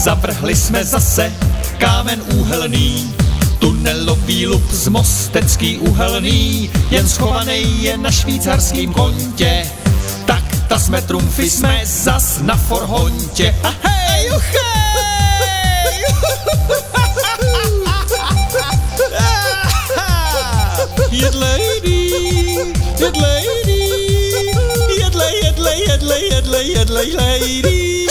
Zavrhli jsme zase kámen úhelný, tunelový lup z Mostecký uhelný, jen schovaný je na švýcarským kontě. Tak ta jsme trumfy, jsme zas na forhontě. A hej, juchej! Jedlejný, jedlejný, jedlej, jedlej, jedlej, jedlej, jedlej, jedlej.